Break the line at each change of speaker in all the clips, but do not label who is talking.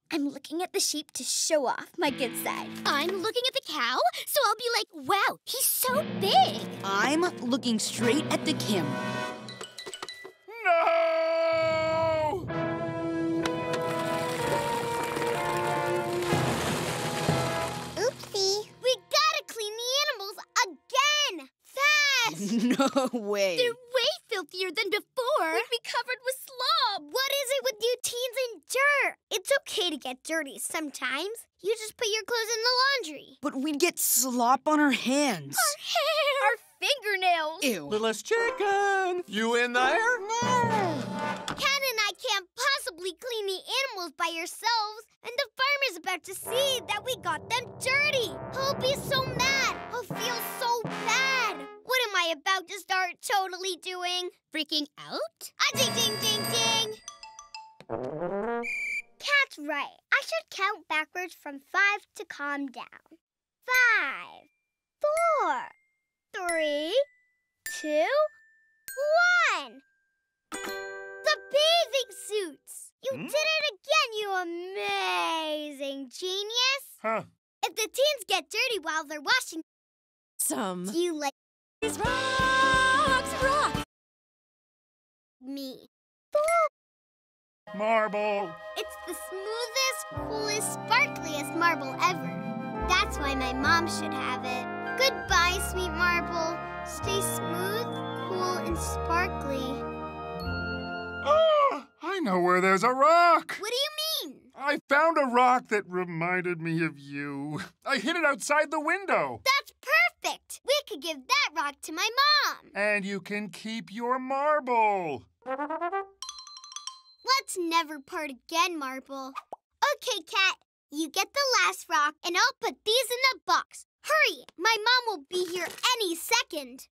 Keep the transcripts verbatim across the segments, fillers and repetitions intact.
I'm looking at the sheep to show off my good side.
I'm looking at the cow, so I'll be like, wow, he's so big.
I'm looking straight at the camera.
No!
Oopsie. We gotta clean the animals again! Fast!
No way.
They're way filthier than before.
We'd be covered with slop.
What is it with you teens and dirt? It's okay to get dirty sometimes. You just put your clothes in the laundry.
But we'd get slop on our hands.
Our hair!
Our fingernails.
Ew.
Littlest chicken! You in there?
No! Cat and I can't possibly clean the animals by yourselves, and the farmer's about to see that we got them dirty. He'll be so mad. He'll feel so bad. What am I about to start totally doing? Freaking out? Ah, ding, ding, ding, ding. Cat's right. I should count backwards from five to calm down. Five, four, three, two, one. The bathing suits! You
Hmm?
did it again, you amazing genius!
Huh.
If the teens get dirty while they're washing,
Some.
do you like
These rocks, rocks.
me?
Marble.
It's the smoothest, coolest, sparkliest marble ever. That's why my mom should have it. Goodbye, sweet marble. Stay smooth, cool, and sparkly.
Oh, I know where there's a rock.
What do you mean?
I found a rock that reminded me of you. I hid it outside the window.
That's perfect! We could give that rock to my mom.
And you can keep your marble.
Let's never part again, Marble. Okay, Cat, you get the last rock, and I'll put these in the box. Hurry! My mom will be here any second.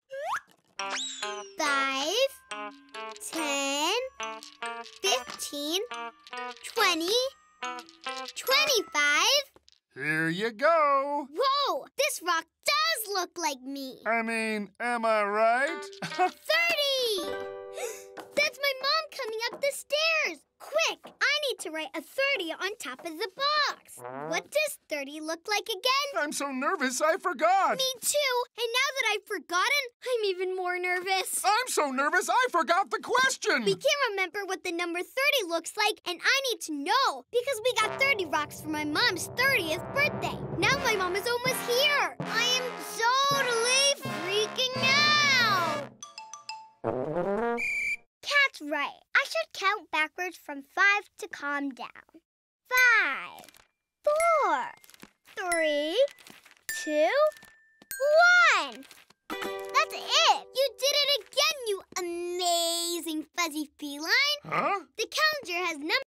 Five, ten, fifteen, twenty, twenty-five.
Here you go.
Whoa! This rock does look like me.
I mean, am I right?
Thirty! That's my mom coming up the stairs. Quick, I need to write a thirty on top of the box. What does thirty look like again?
I'm so nervous I forgot.
Me too. And now that I've forgotten, I'm even more nervous.
I'm so nervous I forgot the question.
We can't remember what the number thirty looks like, and I need to know because we got thirty rocks for my mom's thirtieth birthday. Now my mom is almost here. I am totally freaking out. Cat's right. I should count backwards from five to calm down. Five, four, three, two, one. That's it. You did it again, you amazing fuzzy feline.
Huh?
The calendar has numbers.